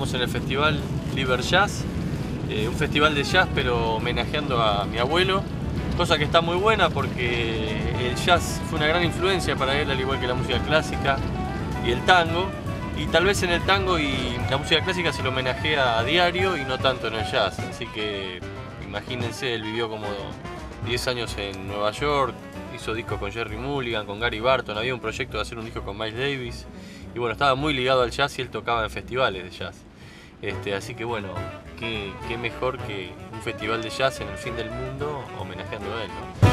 estamos en el festival Liber Jazz, un festival de jazz pero homenajeando a mi abuelo, cosa que está muy buena porque el jazz fue una gran influencia para él, al igual que la música clásica y el tango, y tal vez en el tango y la música clásica se lo homenajea a diario y no tanto en el jazz, así que imagínense, él vivió como 10 años en Nueva York, hizo discos con Jerry Mulligan, con Gary Barton, había un proyecto de hacer un disco con Miles Davis, y bueno, estaba muy ligado al jazz y él tocaba en festivales de jazz. Así que bueno, qué mejor que un festival de jazz en el fin del mundo homenajeando a él, ¿no?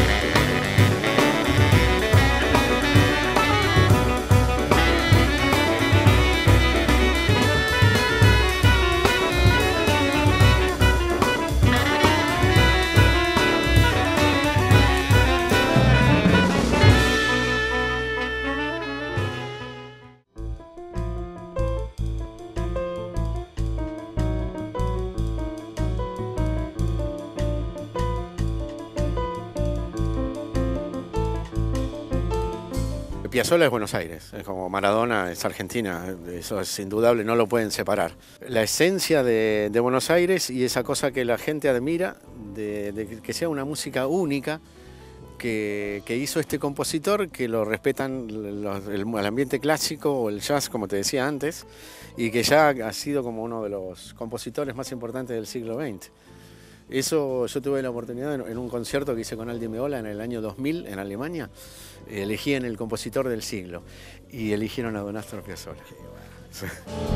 Piazzolla es Buenos Aires, es como Maradona es Argentina, eso es indudable, no lo pueden separar. La esencia de Buenos Aires y esa cosa que la gente admira, de que sea una música única, que hizo este compositor, que lo respetan el ambiente clásico o el jazz, como te decía antes, y que ya ha sido como uno de los compositores más importantes del siglo XX. Eso yo tuve la oportunidad en un concierto que hice con Aldi Meola en el año 2000 en Alemania. Elegían el compositor del siglo y eligieron a Don Astor Piazzolla. Sí.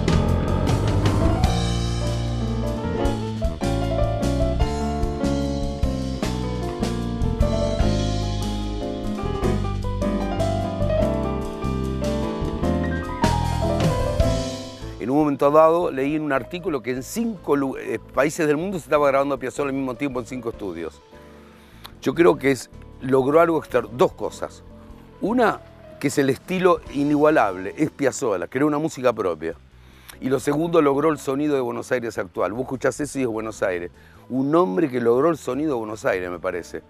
En un momento dado leí en un artículo que en 5 países del mundo se estaba grabando a Piazzolla al mismo tiempo en 5 estudios. Yo creo que logró algo extraordinario, 2 cosas. Una, que es el estilo inigualable, es Piazzolla, creó una música propia. Y lo segundo, logró el sonido de Buenos Aires actual. Vos escuchás eso y es Buenos Aires. Un hombre que logró el sonido de Buenos Aires, me parece.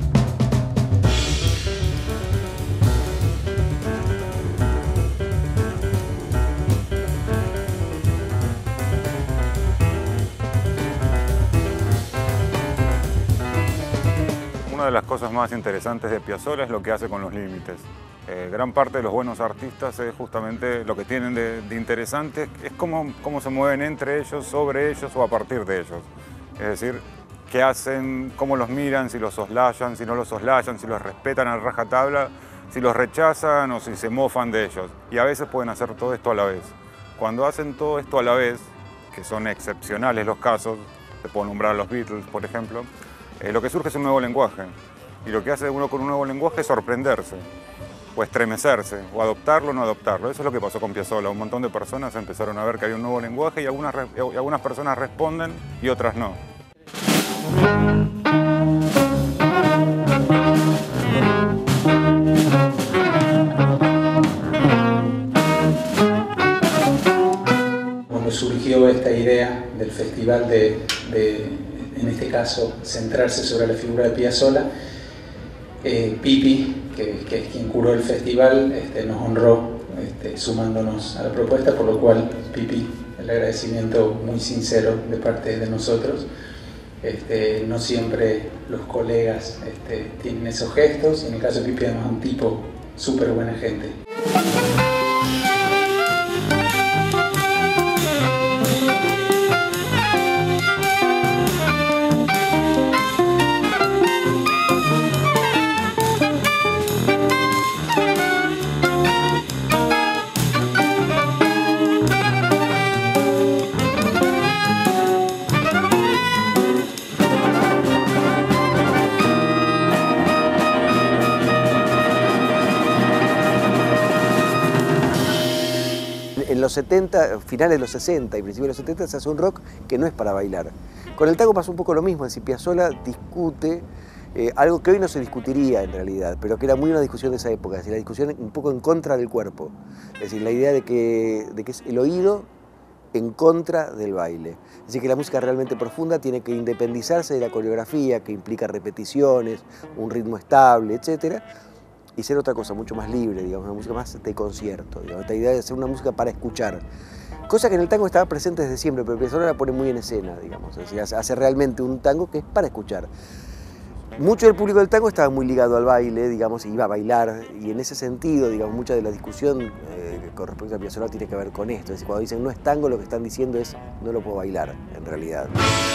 Una de las cosas más interesantes de Piazzolla es lo que hace con los límites. Gran parte de los buenos artistas es justamente lo que tienen de interesante, es cómo se mueven entre ellos, sobre ellos o a partir de ellos. Es decir, qué hacen, cómo los miran, si los soslayan, si no los soslayan, si los respetan a rajatabla, si los rechazan o si se mofan de ellos. Y a veces pueden hacer todo esto a la vez. Cuando hacen todo esto a la vez, que son excepcionales los casos, te puedo nombrar a los Beatles, por ejemplo, lo que surge es un nuevo lenguaje. Y lo que hace uno con un nuevo lenguaje es sorprenderse, o estremecerse, o adoptarlo o no adoptarlo. Eso es lo que pasó con Piazzolla. Un montón de personas empezaron a ver que había un nuevo lenguaje y algunas personas responden y otras no. Cuando surgió esta idea del festival en este caso, centrarse sobre la figura de Piazzolla, Pipi, que es quien curó el festival, nos honró sumándonos a la propuesta, por lo cual, Pipi, el agradecimiento muy sincero de parte de nosotros. No siempre los colegas tienen esos gestos, y en el caso de Pipi además es un tipo súper buena gente. En los 70, finales de los 60 y principios de los 70 se hace un rock que no es para bailar. Con el tango pasa un poco lo mismo, es decir, Piazzolla discute algo que hoy no se discutiría en realidad, pero que era muy una discusión de esa época, es decir, la discusión un poco en contra del cuerpo, es decir, la idea de que es el oído en contra del baile. Es decir, que la música realmente profunda tiene que independizarse de la coreografía, que implica repeticiones, un ritmo estable, etc., y ser otra cosa mucho más libre, digamos, una música más de concierto, digamos, esta idea de hacer una música para escuchar. Cosa que en el tango estaba presente desde siempre, pero Piazzolla la pone muy en escena, digamos, o sea, hace realmente un tango que es para escuchar. Mucho del público del tango estaba muy ligado al baile, digamos, iba a bailar, y en ese sentido, digamos, mucha de la discusión con respecto a Piazzolla tiene que ver con esto. Es decir, cuando dicen no es tango, lo que están diciendo es no lo puedo bailar, en realidad.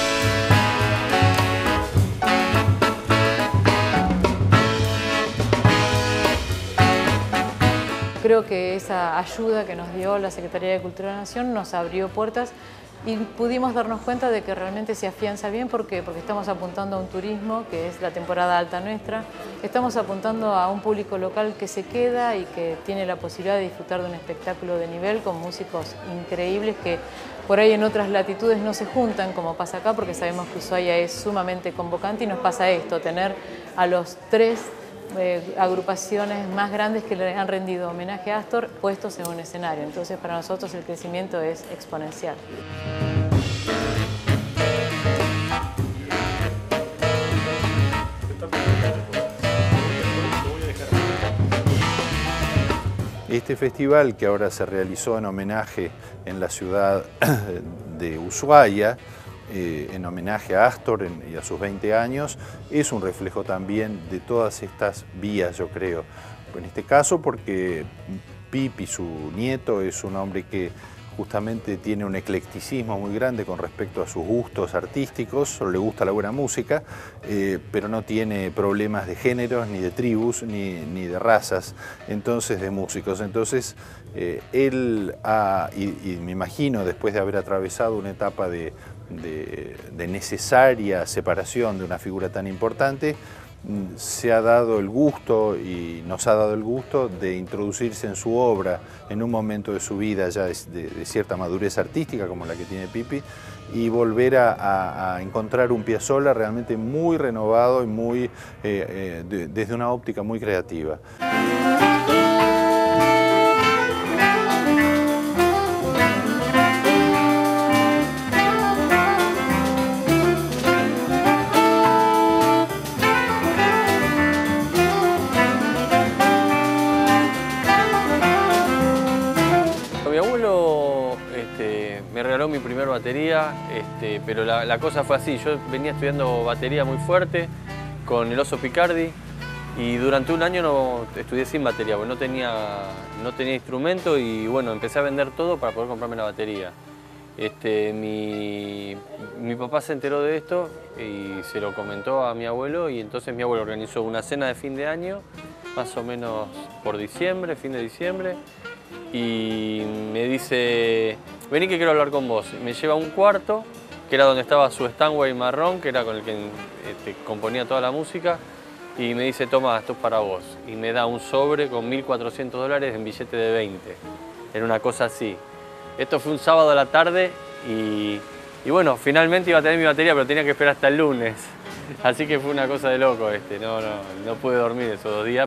Creo que esa ayuda que nos dio la Secretaría de Cultura de la Nación nos abrió puertas y pudimos darnos cuenta de que realmente se afianza bien. ¿Por qué? Porque estamos apuntando a un turismo, que es la temporada alta nuestra. Estamos apuntando a un público local que se queda y que tiene la posibilidad de disfrutar de un espectáculo de nivel con músicos increíbles que por ahí en otras latitudes no se juntan como pasa acá, porque sabemos que Ushuaia es sumamente convocante y nos pasa esto, tener a los 3 agrupaciones más grandes que le han rendido homenaje a Astor puestos en un escenario. Entonces para nosotros el crecimiento es exponencial. Este festival, que ahora se realizó en homenaje en la ciudad de Ushuaia, en homenaje a Astor y a sus 20 años, es un reflejo también de todas estas vías, yo creo. En este caso porque Pipi, su nieto, es un hombre que justamente tiene un eclecticismo muy grande con respecto a sus gustos artísticos, solo le gusta la buena música, pero no tiene problemas de géneros, ni de tribus, ni de razas, entonces de músicos. Entonces él ha, y me imagino después de haber atravesado una etapa de necesaria separación de una figura tan importante, se ha dado el gusto y nos ha dado el gusto de introducirse en su obra en un momento de su vida ya de cierta madurez artística como la que tiene Pipi, y volver a encontrar un Piazzolla realmente muy renovado y muy, desde una óptica muy creativa. Mi abuelo me regaló mi primera batería, pero la cosa fue así. Yo venía estudiando batería muy fuerte con el Oso Picardi y durante un año no estudié sin batería, porque no tenía instrumento y bueno, empecé a vender todo para poder comprarme la batería. Mi papá se enteró de esto y se lo comentó a mi abuelo, y entonces mi abuelo organizó una cena de fin de año, más o menos por diciembre, fin de diciembre, y me dice, vení que quiero hablar con vos. Me lleva a un cuarto, que era donde estaba su Steinway marrón, que era con el que componía toda la música, y me dice, toma, esto es para vos. Y me da un sobre con $1.400 en billete de 20. Era una cosa así. Esto fue un sábado a la tarde y bueno, finalmente iba a tener mi batería, pero tenía que esperar hasta el lunes. Así que fue una cosa de loco. No pude dormir esos 2 días.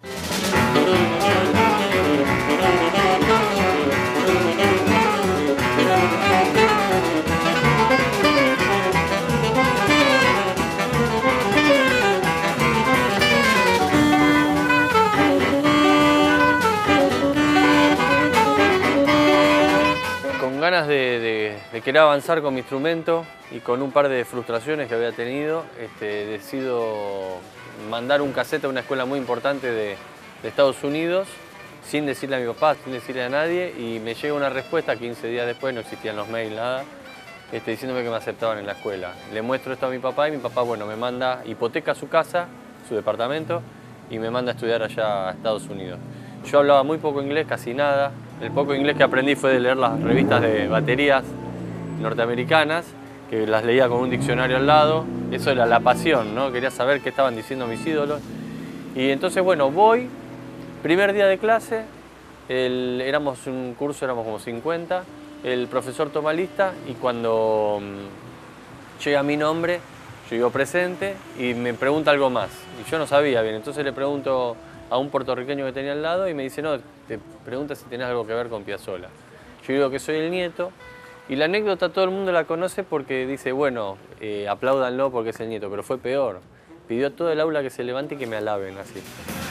Con ganas de querer avanzar con mi instrumento y con un par de frustraciones que había tenido, decido mandar un cassette a una escuela muy importante de Estados Unidos, sin decirle a mi papá, sin decirle a nadie, y me llega una respuesta 15 días después, no existían los mails, nada, diciéndome que me aceptaban en la escuela. Le muestro esto a mi papá y mi papá, bueno, me manda, hipoteca su casa, su departamento, y me manda a estudiar allá a Estados Unidos. Yo hablaba muy poco inglés, casi nada. El poco inglés que aprendí fue de leer las revistas de baterías norteamericanas, que las leía con un diccionario al lado. Eso era la pasión, ¿no? Quería saber qué estaban diciendo mis ídolos. Y entonces, bueno, voy, primer día de clase, éramos un curso, éramos como 50, el profesor toma lista y cuando llega mi nombre, yo digo presente y me pregunta algo más. Y yo no sabía bien, entonces le pregunto a un puertorriqueño que tenía al lado y me dice, no, te pregunta si tenés algo que ver con Piazzolla. Yo digo que soy el nieto y la anécdota todo el mundo la conoce porque dice, bueno, apláudanlo porque es el nieto, pero fue peor. Pidió a todo el aula que se levante y que me alaben así.